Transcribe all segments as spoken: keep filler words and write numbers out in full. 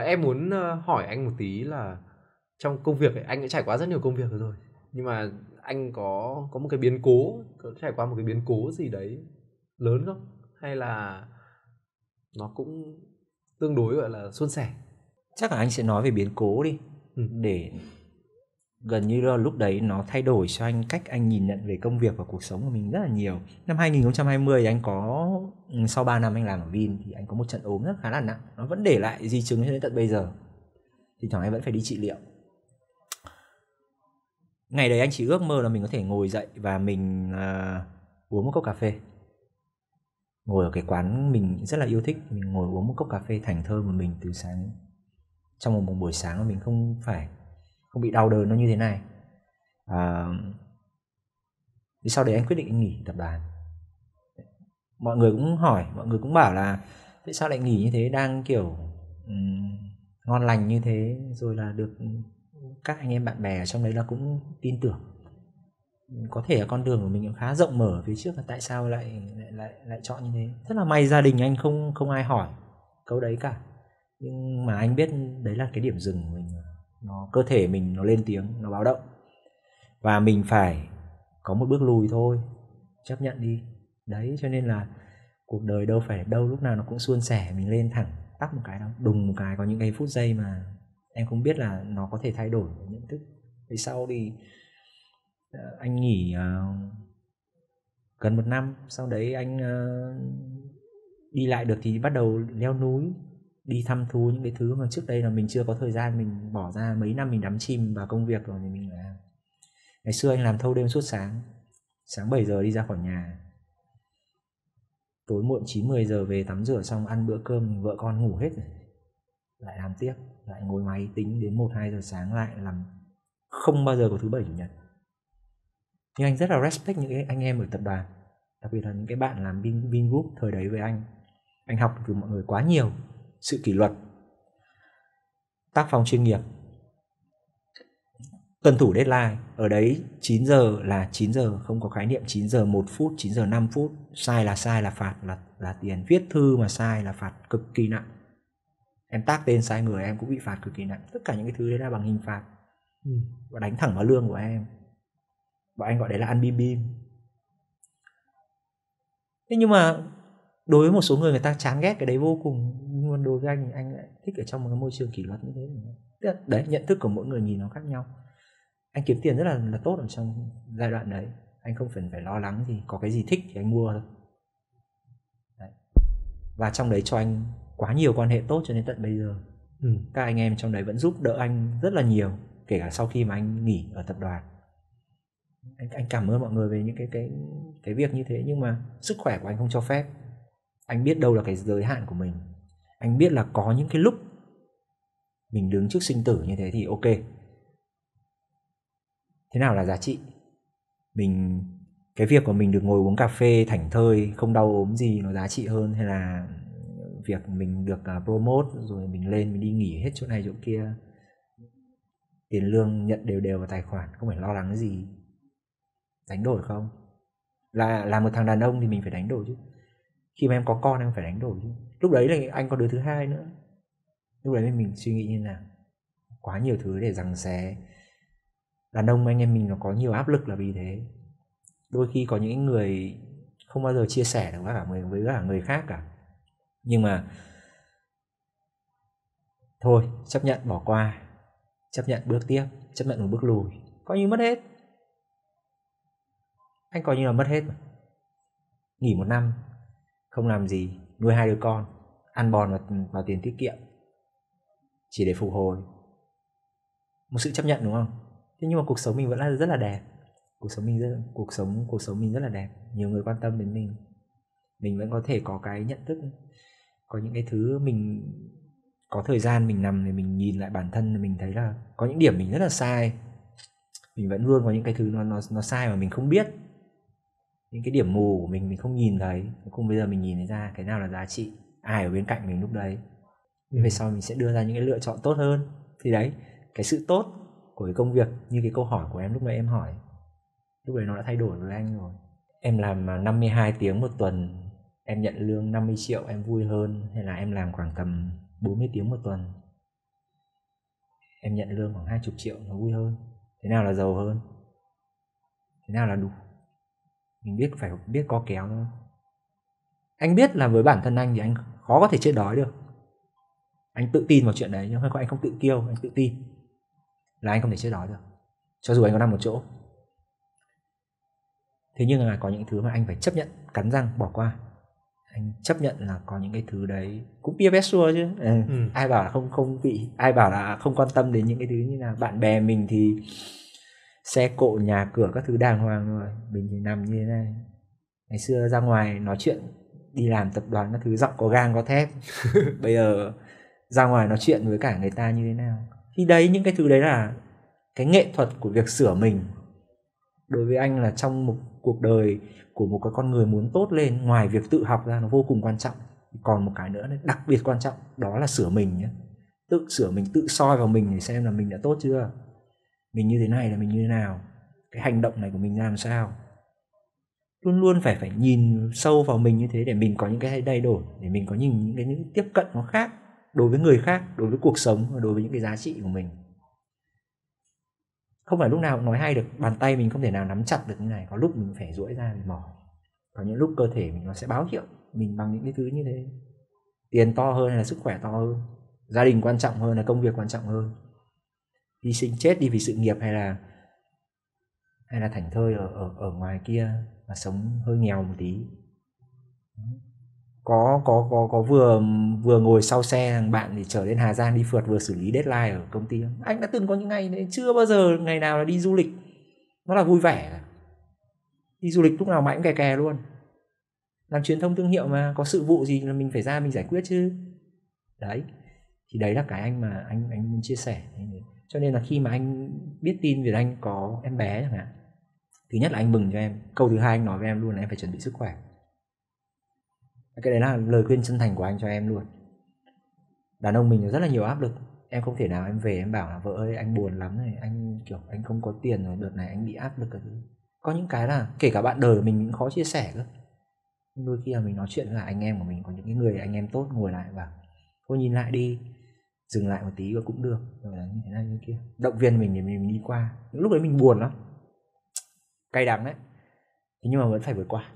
em muốn ờ, hỏi anh một tí là trong công việc ấy, anh đã trải qua rất nhiều công việc rồi. Nhưng mà anh có có một cái biến cố, có trải qua một cái biến cố gì đấy lớn không? Hay là nó cũng tương đối gọi là suôn sẻ? Chắc là anh sẽ nói về biến cố đi. Ừ. Để gần như là lúc đấy nó thay đổi cho anh cách anh nhìn nhận về công việc và cuộc sống của mình rất là nhiều. Năm hai nghìn không trăm hai mươi anh có sau ba năm anh làm ở Vin thì anh có một trận ốm rất khá là nặng, nó vẫn để lại di chứng cho đến tận bây giờ. Thì thoảng anh vẫn phải đi trị liệu. Ngày đấy anh chỉ ước mơ là mình có thể ngồi dậy và mình uh, uống một cốc cà phê. Ngồi ở cái quán mình rất là yêu thích, mình ngồi uống một cốc cà phê thảnh thơi một mình từ sáng, trong một, một buổi sáng mà mình không phải không bị đau đớn nó như thế này. À, thì sau đấy anh quyết định anh nghỉ tập đoàn. Mọi người cũng hỏi, mọi người cũng bảo là tại sao lại nghỉ như thế, đang kiểu um, ngon lành như thế, rồi là được các anh em bạn bè ở trong đấy là cũng tin tưởng. Có thể là con đường của mình cũng khá rộng mở phía trước, là tại sao lại lại lại lại chọn như thế. Rất là may gia đình anh không không ai hỏi câu đấy cả, nhưng mà anh biết đấy là cái điểm dừng của mình. Nó cơ thể mình nó lên tiếng, nó báo động và mình phải có một bước lùi thôi, chấp nhận đi. Đấy, cho nên là cuộc đời đâu phải đâu lúc nào nó cũng suôn sẻ mình lên thẳng tắp một cái đâu. Đùng một cái có những cái phút giây mà em không biết là nó có thể thay đổi nhận thức. Về sau thì anh nghỉ uh, gần một năm. Sau đấy anh uh, đi lại được thì bắt đầu leo núi, đi thăm thú những cái thứ mà trước đây là mình chưa có thời gian, mình bỏ ra mấy năm mình đắm chìm vào công việc rồi thì mình làm. Ngày xưa anh làm thâu đêm suốt sáng, sáng bảy giờ đi ra khỏi nhà, tối muộn chín mười giờ về tắm rửa xong ăn bữa cơm, vợ con ngủ hết rồi, lại làm tiếp, lại ngồi máy tính đến một hai giờ sáng lại làm, không bao giờ có thứ bảy chủ nhật. Nhưng anh rất là respect những cái anh em ở tập đoàn, đặc biệt là những cái bạn làm Vin, Vingroup thời đấy với anh. Anh học từ mọi người quá nhiều, sự kỷ luật, tác phong chuyên nghiệp, tuân thủ deadline. Ở đấy chín giờ là chín giờ, không có khái niệm chín giờ một phút, chín giờ năm phút. Sai là sai là phạt, là, là tiền. Viết thư mà sai là phạt cực kỳ nặng. Em tag tên sai người em cũng bị phạt cực kỳ nặng. Tất cả những cái thứ đấy là bằng hình phạt. ừ. Và đánh thẳng vào lương của em. Và anh gọi đấy là ăn bim bim. Thế nhưng mà đối với một số người, người ta chán ghét cái đấy vô cùng. Nhưng mà đối với anh, anh lại thích ở trong một cái môi trường kỷ luật như thế. Đấy, nhận thức của mỗi người nhìn nó khác nhau. Anh kiếm tiền rất là, là tốt ở trong giai đoạn đấy. Anh không phải phải lo lắng gì, có cái gì thích thì anh mua thôi. Đấy. Và trong đấy cho anh quá nhiều quan hệ tốt cho đến tận bây giờ. ừ. Các anh em trong đấy vẫn giúp đỡ anh rất là nhiều, kể cả sau khi mà anh nghỉ ở tập đoàn. Anh, anh cảm ơn mọi người về những cái, cái, cái việc như thế. Nhưng mà sức khỏe của anh không cho phép. Anh biết đâu là cái giới hạn của mình. Anh biết là có những cái lúc mình đứng trước sinh tử như thế thì ok, thế nào là giá trị? Mình, cái việc của mình được ngồi uống cà phê thảnh thơi, không đau ốm gì, nó giá trị hơn, hay là việc mình được uh, promote rồi mình lên mình đi nghỉ hết chỗ này chỗ kia, tiền lương nhận đều đều vào tài khoản, không phải lo lắng gì, đánh đổi không? Là là một thằng đàn ông thì mình phải đánh đổi chứ. Khi mà em có con em phải đánh đổi chứ. Lúc đấy là anh có đứa thứ hai nữa. Lúc đấy mình suy nghĩ như nào? Quá nhiều thứ để giằng xé. Đàn ông anh em mình nó có nhiều áp lực là vì thế. Đôi khi có những người không bao giờ chia sẻ được với cả người, với cả người khác cả. Nhưng mà thôi, chấp nhận bỏ qua, chấp nhận bước tiếp, chấp nhận một bước lùi, coi như mất hết. Anh coi như là mất hết mà. Nghỉ một năm, không làm gì, nuôi hai đứa con, ăn bòn vào, vào tiền tiết kiệm, chỉ để phục hồi. Một sự chấp nhận đúng không? Thế nhưng mà cuộc sống mình vẫn là rất là đẹp. Cuộc sống mình rất, cuộc sống cuộc sống mình rất là đẹp. Nhiều người quan tâm đến mình. Mình vẫn có thể có cái nhận thức. Có những cái thứ mình có thời gian mình nằm để mình nhìn lại bản thân, mình thấy là có những điểm mình rất là sai. Mình vẫn luôn có những cái thứ nó nó nó sai mà mình không biết. Những cái điểm mù của mình mình không nhìn thấy. Cuối cùng bây giờ mình nhìn thấy ra cái nào là giá trị, ai ở bên cạnh mình lúc đấy. Thế về sau mình sẽ đưa ra những cái lựa chọn tốt hơn. Thì đấy, cái sự tốt của cái công việc, như cái câu hỏi của em lúc nãy em hỏi, lúc đấy nó đã thay đổi với anh rồi. Em làm năm mươi hai tiếng một tuần, em nhận lương năm mươi triệu em vui hơn, hay là em làm khoảng tầm bốn mươi tiếng một tuần, em nhận lương khoảng hai mươi triệu nó vui hơn. Thế nào là giàu hơn, thế nào là đủ. Mình biết phải biết co kéo thôi. Anh biết là với bản thân anh thì anh khó có thể chết đói được. Anh tự tin vào chuyện đấy, nhưng mà anh không tự kiêu, anh tự tin là anh không thể chết đói được, cho dù anh có nằm một chỗ. Thế nhưng mà có những thứ mà anh phải chấp nhận, cắn răng bỏ qua. Anh chấp nhận là có những cái thứ đấy cũng peer pressure chứ. Ừ. Ừ. Ai bảo là không không bị, ai bảo là không quan tâm đến những cái thứ như nào. Bạn bè mình thì xe cộ, nhà cửa các thứ đàng hoàng rồi, mình thì nằm như thế này. Ngày xưa ra ngoài nói chuyện, đi làm tập đoàn các thứ giọng có gang có thép. Bây giờ ra ngoài nói chuyện với cả người ta như thế nào. Thì đấy, những cái thứ đấy là cái nghệ thuật của việc sửa mình. Đối với anh là trong một cuộc đời của một cái con người muốn tốt lên, ngoài việc tự học ra nó vô cùng quan trọng, còn một cái nữa đặc biệt quan trọng, đó là sửa mình nhé. Tự sửa mình, tự soi vào mình để xem là mình đã tốt chưa, mình như thế này là mình như thế nào, cái hành động này của mình làm sao. Luôn luôn phải phải nhìn sâu vào mình như thế để mình có những cái thay đổi, để mình có nhìn những cái những tiếp cận nó khác đối với người khác, đối với cuộc sống và đối với những cái giá trị của mình. Không phải lúc nào cũng nói hay được, bàn tay mình không thể nào nắm chặt được như này, có lúc mình phải duỗi ra mình mỏi, có những lúc cơ thể mình nó sẽ báo hiệu mình bằng những cái thứ như thế. Tiền to hơn hay là sức khỏe to hơn, gia đình quan trọng hơn là công việc quan trọng hơn, hy sinh chết đi vì sự nghiệp hay là hay là thảnh thơi ở ở ở ngoài kia và sống hơi nghèo một tí. Có có có có vừa vừa ngồi sau xe thằng bạn thì trở lên Hà Giang đi phượt, vừa xử lý deadline ở công ty. Anh đã từng có những ngày đấy, chưa bao giờ ngày nào là đi du lịch nó là vui vẻ. Đi du lịch lúc nào mãi cũng kè kè luôn. Làm truyền thông thương hiệu mà, có sự vụ gì là mình phải ra mình giải quyết chứ. Đấy, thì đấy là cái anh mà anh anh muốn chia sẻ. Cho nên là khi mà anh biết tin về anh có em bé chẳng hạn, thứ nhất là anh mừng cho em. Câu thứ hai anh nói với em luôn là em phải chuẩn bị sức khỏe. Cái đấy là lời khuyên chân thành của anh cho em luôn. Đàn ông mình rất là nhiều áp lực. Em không thể nào em về em bảo là vợ ơi anh buồn lắm này, anh kiểu anh không có tiền rồi, đợt này anh bị áp lực. Có những cái là kể cả bạn đời của mình cũng khó chia sẻ cơ. Đôi khi là mình nói chuyện với anh em của mình, có những cái người anh em tốt ngồi lại và thôi nhìn lại đi, dừng lại một tí và cũng được, rồi là như thế này như kia, động viên mình để mình đi qua. Những lúc đấy mình buồn lắm, cay đắng đấy, thế nhưng mà vẫn phải vượt qua.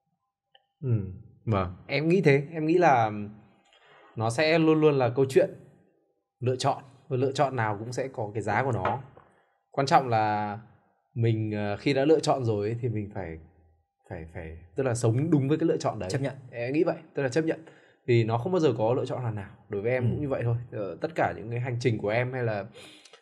Ừ, vâng, em nghĩ thế. Em nghĩ là nó sẽ luôn luôn là câu chuyện lựa chọn, và lựa chọn nào cũng sẽ có cái giá của nó. Quan trọng là mình khi đã lựa chọn rồi ấy, thì mình phải phải phải tức là sống đúng với cái lựa chọn đấy. Chấp nhận. Em nghĩ vậy, tức là chấp nhận. Vì nó không bao giờ có lựa chọn hoàn hảo. Đối với em ừ. cũng như vậy thôi. Ờ, tất cả những cái hành trình của em hay là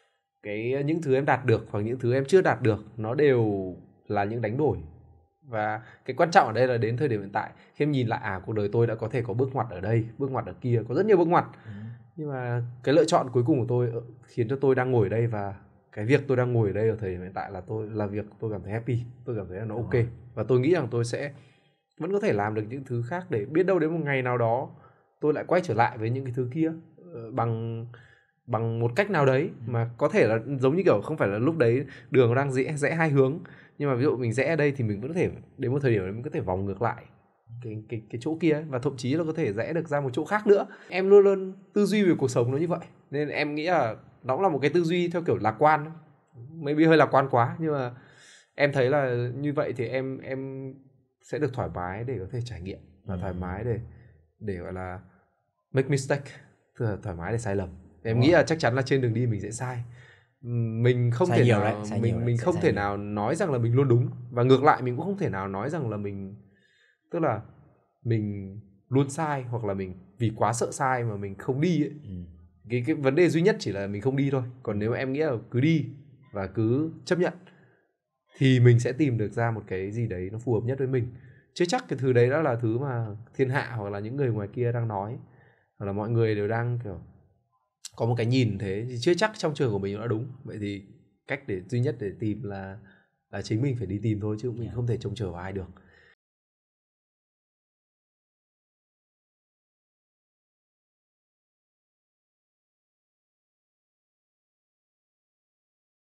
cái những thứ em đạt được hoặc những thứ em chưa đạt được, nó đều là những đánh đổi. Và cái quan trọng ở đây là đến thời điểm hiện tại, khi em nhìn lại à cuộc đời tôi đã có thể có bước ngoặt ở đây, bước ngoặt ở kia, có rất nhiều bước ngoặt. Ừ. Nhưng mà cái lựa chọn cuối cùng của tôi khiến cho tôi đang ngồi ở đây, và cái việc tôi đang ngồi ở đây ở thời điểm hiện tại là tôi là việc tôi cảm thấy happy, tôi cảm thấy là nó ok. Ừ. Và tôi nghĩ rằng tôi sẽ vẫn có thể làm được những thứ khác, để biết đâu đến một ngày nào đó tôi lại quay trở lại với những cái thứ kia bằng bằng một cách nào đấy. Ừ. Mà có thể là giống như kiểu không phải là lúc đấy đường đang rẽ rẽ hai hướng, nhưng mà ví dụ mình rẽ ở đây thì mình vẫn có thể đến một thời điểm đấy mình có thể vòng ngược lại cái cái cái chỗ kia, và thậm chí là có thể rẽ được ra một chỗ khác nữa. Em luôn luôn tư duy về cuộc sống nó như vậy, nên em nghĩ là nó cũng là một cái tư duy theo kiểu lạc quan, maybe hơi lạc quan quá, nhưng mà em thấy là như vậy thì em em sẽ được thoải mái để có thể trải nghiệm, và thoải mái để để gọi là make mistake, tức là thoải mái để sai lầm. Em Đúng nghĩ rồi. là chắc chắn là trên đường đi mình sẽ sai, mình không sai thể nào đấy, mình mình không thể nào nói rằng là mình luôn đúng, và ngược lại mình cũng không thể nào nói rằng là mình, tức là mình luôn sai, hoặc là mình vì quá sợ sai mà mình không đi ấy. Ừ. Cái cái vấn đề duy nhất chỉ là mình không đi thôi. Còn nếu em nghĩ là cứ đi và cứ chấp nhận thì mình sẽ tìm được ra một cái gì đấy nó phù hợp nhất với mình. Chứ chắc cái thứ đấy đó là thứ mà thiên hạ hoặc là những người ngoài kia đang nói, hoặc là mọi người đều đang kiểu có một cái nhìn thế, thì chưa chắc trong trường của mình nó đúng. Vậy thì cách để duy nhất để tìm là là chính mình phải đi tìm thôi, chứ mình yeah. không thể trông chờ vào ai được.